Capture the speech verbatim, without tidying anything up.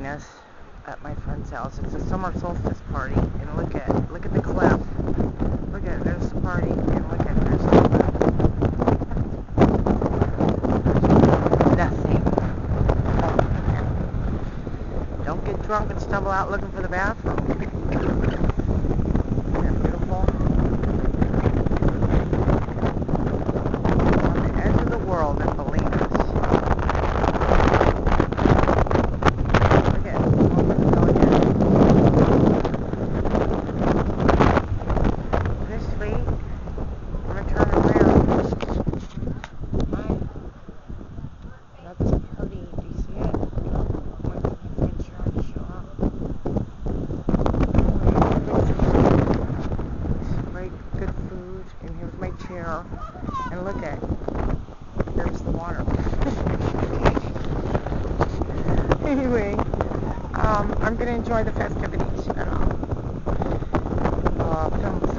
us at my friend's house. It's a summer solstice party, and look at look at the cliff. Look at there's the party, and look at there's the cliff. Nothing. Oh, don't get drunk and stumble out looking for the bathroom. Isn't that beautiful? On the edge of the world in Bolinas. Chair, and look at there's the water. Anyway, um, I'm going to enjoy the festivities and I'll uh, film